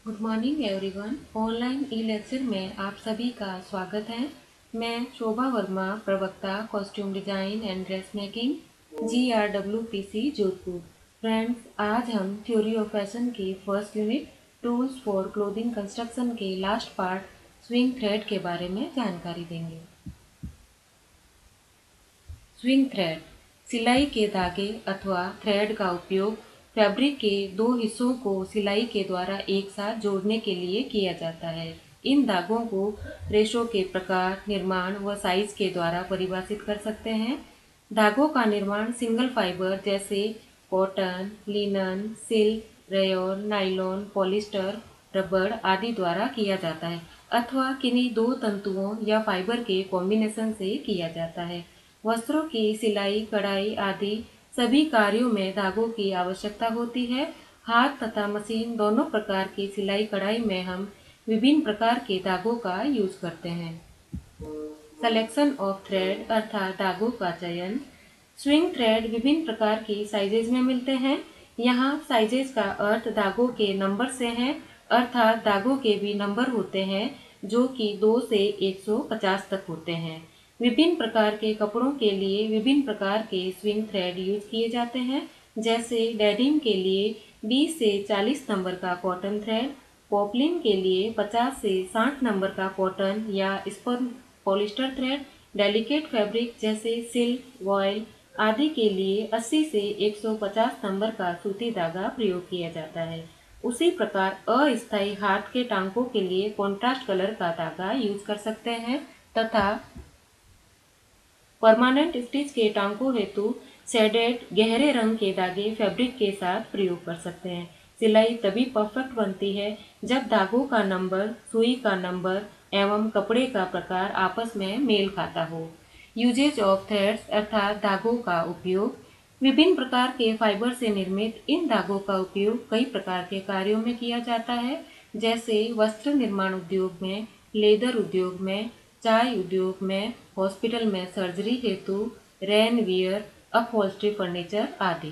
Good morning everyone. Online e lecture में आप सभी का स्वागत है। मैं शोभा वर्मा, प्रवक्ता costume design and dress making, GWPC Jodhpur. Friends, आज हम थ्योरी ऑफ फैशन की first unit tools for clothing construction के लास्ट पार्ट स्विंग थ्रेड के बारे में जानकारी देंगे। स्विंग थ्रेड सिलाई के धागे अथवा थ्रेड का उपयोग फैब्रिक के दो हिस्सों को सिलाई के द्वारा एक साथ जोड़ने के लिए किया जाता है। इन धागों को रेशों के प्रकार, निर्माण व साइज के द्वारा परिभाषित कर सकते हैं। धागों का निर्माण सिंगल फाइबर जैसे cotton, linen, silk, rayon, nylon, polyester, रबड़ आदि द्वारा किया जाता है अथवा किन्हीं दो तंतुओं या फाइबर के कॉम्बिनेशन से किया जाता है। वस्त्रों की सिलाई, कढ़ाई आदि सभी कार्यों में धागों की आवश्यकता होती है। हाथ तथा मशीन दोनों प्रकार की सिलाई कढ़ाई में हम विभिन्न प्रकार के धागों का यूज करते हैं। सिलेक्शन ऑफ थ्रेड अर्थात धागों का चयन। स्विंग थ्रेड विभिन्न प्रकार की साइजेज में मिलते हैं। यहाँ साइजेज का अर्थ धागों के नंबर से है, अर्थात धागों के भी नंबर होते हैं जो कि 2 से 150 तक होते हैं। विभिन्न प्रकार के कपड़ों के लिए विभिन्न प्रकार के स्विंग थ्रेड यूज किए जाते हैं, जैसे डेनिम के लिए 20 से 40 नंबर का कॉटन थ्रेड, पॉपलिन के लिए 50 से 60 नंबर का कॉटन या spun polyester thread, delicate fabric जैसे सिल्क, वॉयल आदि के लिए 80 से 150 नंबर का सूती धागा प्रयोग किया जाता है। उसी प्रकार अस्थायी हाथ के टांकों के लिए कॉन्ट्रास्ट कलर का धागा यूज कर सकते हैं तथा परमानेंट स्टिच के टांकों हेतु शेडेड गहरे रंग के धागे फैब्रिक के साथ प्रयोग कर सकते हैं। सिलाई तभी परफेक्ट बनती है जब धागों का नंबर, सुई का नंबर एवं कपड़े का प्रकार आपस में मेल खाता हो। यूजेज ऑफ थ्रेड्स अर्थात धागों का उपयोग। विभिन्न प्रकार के फाइबर से निर्मित इन धागों का उपयोग कई प्रकार के कार्यों में किया जाता है, जैसे वस्त्र निर्माण उद्योग में, लेदर उद्योग में, चाय उद्योग में, हॉस्पिटल में सर्जरी हेतु, रेन वियर, अपहोल्स्ट्री फर्नीचर आदि।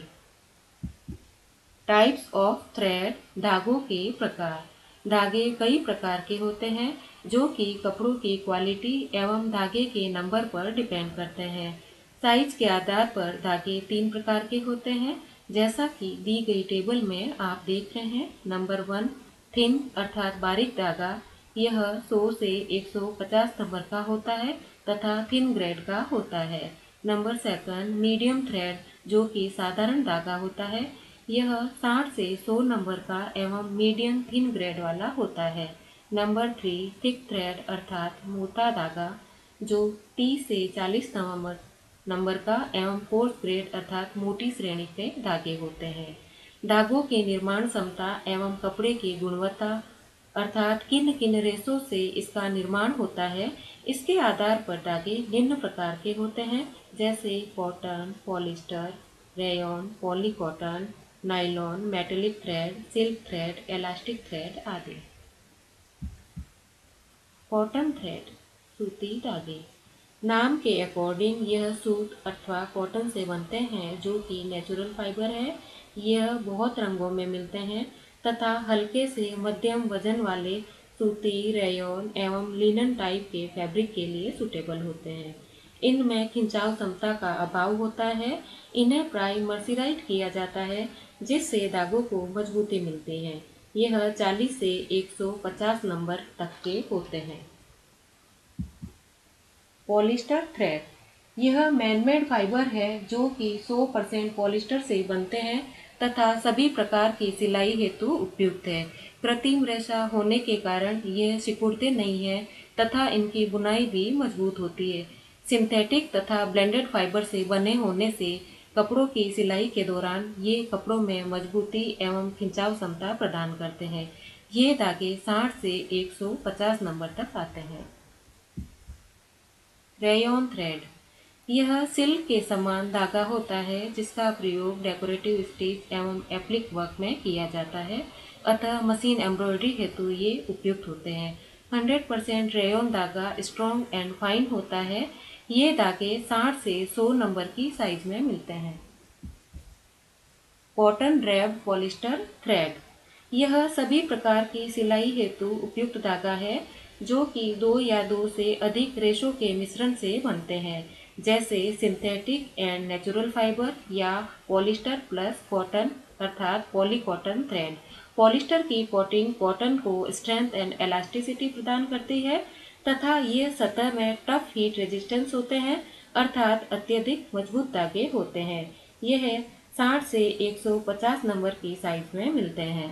टाइप्स ऑफ थ्रेड धागों के प्रकार। धागे कई प्रकार के होते हैं जो कि कपड़ों की क्वालिटी एवं धागे के नंबर पर डिपेंड करते हैं। साइज के आधार पर धागे 3 प्रकार के होते हैं, जैसा कि दी गई टेबल में आप देख रहे हैं। नंबर 1 थिन अर्थात बारीक धागा, यह 100 से 150 नंबर का होता है तथा थिन ग्रेड का होता है। नंबर 2 मीडियम थ्रेड जो कि साधारण धागा होता है, यह 60 से 100 नंबर का एवं मीडियम थिन ग्रेड वाला होता है। नंबर 3 थिक थ्रेड अर्थात मोटा धागा जो 30 से 40 नंबर का एवं कोर्स ग्रेड अर्थात मोटी श्रेणी के धागे होते हैं। धागों की निर्माण क्षमता एवं कपड़े की गुणवत्ता अर्थात किन किन रेशों से इसका निर्माण होता है, इसके आधार पर धागे निम्न प्रकार के होते हैं, जैसे cotton, polyester, rayon, polycotton, nylon, metallic thread, silk thread, elastic thread आदि। कॉटन थ्रेड सूती धागे। नाम के अकॉर्डिंग यह सूत अथवा कॉटन से बनते हैं जो कि नेचुरल फाइबर है। यह बहुत रंगों में मिलते हैं तथा हल्के से मध्यम वजन वाले सूती, रेयॉन एवं लिनन टाइप के फैब्रिक के लिए सूटेबल होते हैं। इनमें खिंचाव क्षमता का अभाव होता है। इन्हें प्राय मर्सराइज किया जाता है जिससे धागों को मजबूती मिलती है। यह 40 से 150 नंबर तक के होते हैं। पॉलिस्टर थ्रेड यह मैनमेड फाइबर है जो कि 100% पॉलिस्टर से बनते हैं तथा सभी प्रकार की सिलाई हेतु उपयुक्त है। कृत्रिम रेशा होने के कारण यह सिकुड़ते नहीं है तथा इनकी बुनाई भी मजबूत होती है। सिंथेटिक तथा ब्लेंडेड फाइबर से बने होने से कपड़ों की सिलाई के दौरान ये कपड़ों में मजबूती एवं खिंचाव क्षमता प्रदान करते हैं। ये धागे 60 से 150 नंबर तक आते हैं। रेयॉन थ्रेड यह सिल्क के समान धागा होता है जिसका प्रयोग डेकोरेटिव स्टिच एवं एप्लिक वर्क में किया जाता है, अतः मशीन एम्ब्रॉयडरी हेतु ये उपयुक्त होते हैं। 100% रेयॉन धागा स्ट्रॉन्ग एंड फाइन होता है। ये धागे 60 से 100 नंबर की साइज में मिलते हैं। कॉटन ड्रैप्ड पॉलिस्टर थ्रेड यह सभी प्रकार की सिलाई हेतु उपयुक्त धागा है जो कि 2 या 2 से अधिक रेशों के मिश्रण से बनते हैं, जैसे सिंथेटिक एंड नेचुरल फाइबर या पॉलिस्टर प्लस कॉटन अर्थात पॉलीकॉटन थ्रेड। पॉलिस्टर की कोटिंग कॉटन को स्ट्रेंथ एंड इलास्टिसिटी प्रदान करती है तथा ये सतह में टफ हीट रेजिस्टेंस होते हैं अर्थात अत्यधिक मजबूत धागे होते हैं। यह 60 से 150 नंबर की साइज में मिलते हैं।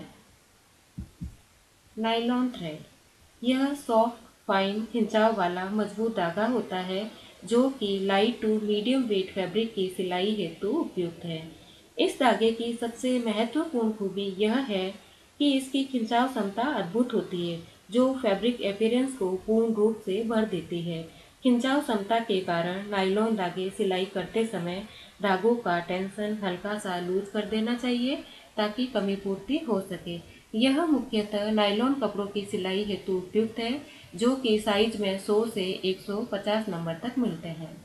नायलॉन थ्रेड यह सॉफ्ट फाइन खिंचाव वाला मजबूत धागा होता है जो कि light to medium weight fabric की सिलाई हेतु उपयुक्त है। इस धागे की सबसे महत्वपूर्ण खूबी यह है कि इसकी खिंचाव क्षमता अद्भुत होती है जो फैब्रिक अपीयरेंस को पूर्ण रूप से भर देती है। खिंचाव क्षमता के कारण नायलॉन धागे सिलाई करते समय धागों का टेंशन हल्का सा लूज कर देना चाहिए ताकि कमी पूर्ति हो सके। यह मुख्यतः नायलॉन कपड़ों की सिलाई हेतु उपयुक्त है जो कि साइज में 100 से 150 नंबर तक मिलते हैं।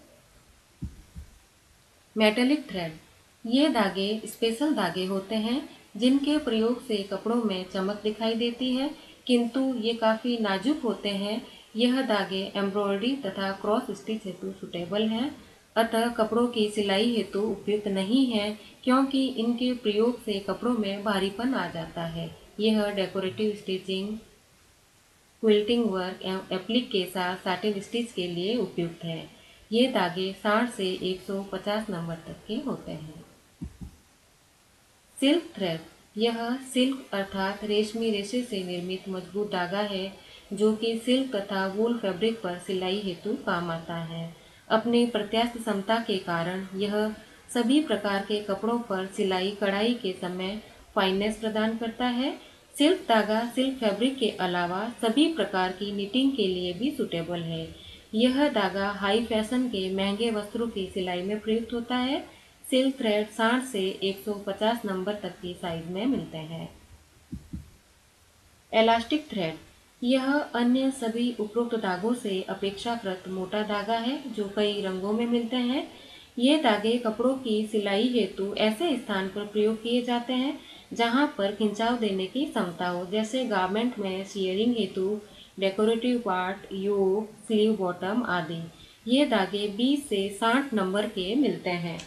मेटेलिक थ्रेड ये धागे स्पेशल धागे होते हैं जिनके प्रयोग से कपड़ों में चमक दिखाई देती है, किंतु ये काफ़ी नाजुक होते हैं। यह धागे एम्ब्रॉयडरी तथा क्रॉस स्टिच हेतु सुटेबल हैं, अतः कपड़ों की सिलाई हेतु उपयुक्त नहीं है क्योंकि इनके प्रयोग से कपड़ों में भारीपन आ जाता है। यह डेकोरेटिव स्टिचिंग, क्विल्टिंग वर्क एवं एप्लिक के साथ साटिन स्टिच के लिए उपयुक्त है। ये धागे 60 से 150 नंबर तक के होते हैं। सिल्क थ्रेड यह सिल्क अर्थात रेशमी रेशे से निर्मित मजबूत धागा है जो कि सिल्क तथा वूल फैब्रिक पर सिलाई हेतु काम आता है। अपनी प्रत्यास्थ क्षमता के कारण यह सभी प्रकार के कपड़ों पर सिलाई कढ़ाई के समय फाइनेस प्रदान करता है। सिल्क धागा सिल्क फैब्रिक के अलावा सभी प्रकार की निटिंग के लिए भी सुटेबल है। यह धागा हाई फैशन के महंगे वस्त्रों की सिलाई में प्रयुक्त होता है। सिल्क थ्रेड 60 से 150 नंबर तक की साइज में मिलते हैं। इलास्टिक थ्रेड यह अन्य सभी उपरोक्त धागों से अपेक्षाकृत मोटा धागा है जो कई रंगों में मिलते हैं। ये धागे कपड़ों की सिलाई हेतु ऐसे स्थान पर प्रयोग किए जाते हैं जहां पर खिंचाव देने की क्षमता हो, जैसे गारमेंट में शियरिंग हेतु, decorative part, yoke, sleeve bottom आदि। ये धागे 20 से 60 नंबर के मिलते हैं।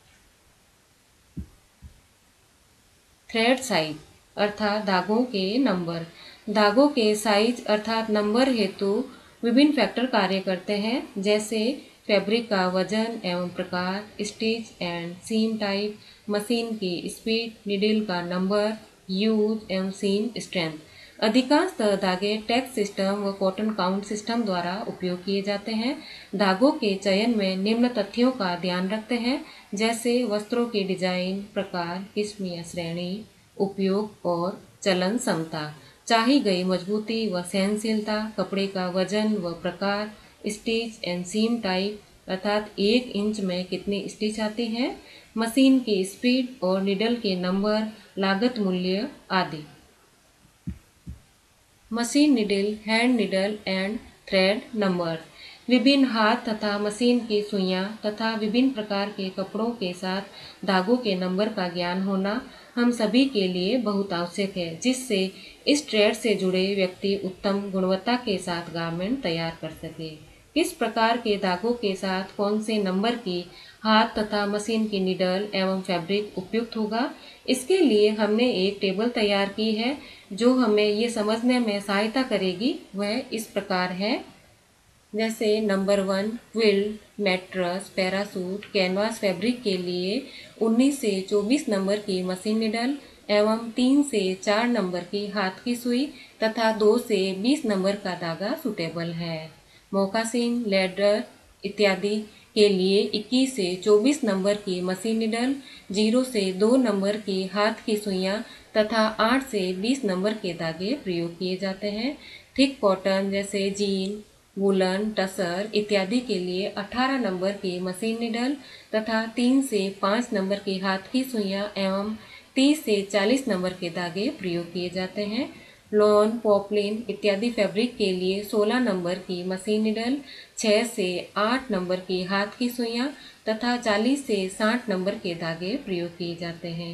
थ्रेड साइज अर्थात धागों के नंबर। धागों के साइज अर्थात नंबर हेतु विभिन्न फैक्टर कार्य करते हैं, जैसे फैब्रिक का वजन एवं प्रकार, stitch and seam type, machine की स्पीड, निडल का नंबर, यूज एवं सीम स्ट्रेंथ। अधिकांशतः धागे टैग सिस्टम व कॉटन काउंट सिस्टम द्वारा उपयोग किए जाते हैं। धागों के चयन में निम्न तथ्यों का ध्यान रखते हैं, जैसे वस्त्रों की डिजाइन, प्रकार, किस्म या श्रेणी, उपयोग और चलन क्षमता, चाही गई मजबूती व सहनशीलता, कपड़े का वजन व प्रकार, स्टिच एंड सीम टाइप अर्थात 1 इंच में कितनी स्टिच आती है, मशीन की स्पीड और निडल के नंबर, लागत मूल्य आदि। Machine needle, hand needle and thread number. विभिन्न हाथ तथा मशीन की सुइयां तथा विभिन्न प्रकार के कपड़ों के साथ धागों के नंबर का ज्ञान होना हम सभी के लिए बहुत आवश्यक है, जिससे इस ट्रेड से जुड़े व्यक्ति उत्तम गुणवत्ता के साथ गारमेंट तैयार कर सके। किस प्रकार के धागों के साथ कौन से नंबर की हाथ तथा मशीन की निडल एवं फैब्रिक उपयुक्त होगा, इसके लिए हमने एक टेबल तैयार की है जो हमें ये समझने में सहायता करेगी। वह इस प्रकार है, जैसे number 1 quilt, mattress, parachute, canvas fabric के लिए 19 से 24 नंबर की मशीन निडल एवं 3 से 4 नंबर की हाथ की सुई तथा 2 से 20 नंबर का धागा सुटेबल है। मोकासिन, लेडर इत्यादि के लिए 21 से 24 नंबर की मशीन निडल, 0 से 2 नंबर की हाथ की सुइयां तथा 8 से 20 नंबर के धागे प्रयोग किए जाते हैं। थिक कॉटन जैसे जीन, वुलन, टसर इत्यादि के लिए 18 नंबर की मशीन निडल तथा 3 से 5 नंबर की हाथ की सुइयां एवं 30 से 40 नंबर के धागे प्रयोग किए जाते हैं। लॉन, पॉपलिन इत्यादि फैब्रिक के लिए 16 नंबर की मशीन निडल, 6 से 8 नंबर की हाथ की सुइयां तथा 40 से 60 नंबर के धागे प्रयोग किए जाते हैं।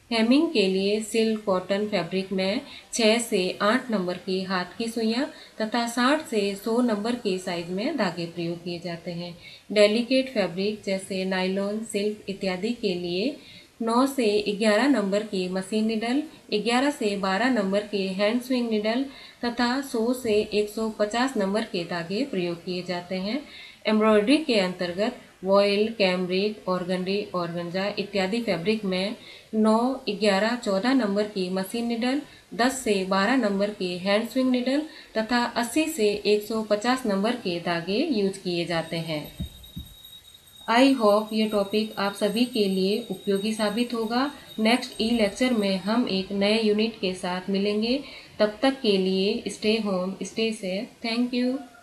हेमिंग के लिए सिल्क कॉटन फैब्रिक में 6 से 8 नंबर की हाथ की सुइयां तथा 60 से 100 नंबर के साइज में धागे प्रयोग किए जाते हैं। डेलिकेट फैब्रिक जैसे नायलॉन, सिल्क इत्यादि के लिए 9 से 11 नंबर की मशीन निडल, 11 से 12 नंबर के हैंड स्विंग निडल तथा 100 से 150 नंबर के धागे प्रयोग किए जाते हैं। एम्ब्रॉयडरी के अंतर्गत वॉइल, कैमरिक, ऑर्गेंडी, ऑर्गेंजा इत्यादि फैब्रिक में 9, 11, 14 नंबर की मशीन निडल, 10 से 12 नंबर के हैंड स्विंग निडल तथा 80 से 150 नंबर के धागे यूज किए जाते हैं। आई होप ये टॉपिक आप सभी के लिए उपयोगी साबित होगा। नेक्स्ट ई लेक्चर में हम एक नए यूनिट के साथ मिलेंगे। तब तक के लिए stay home, stay safe. Thank you.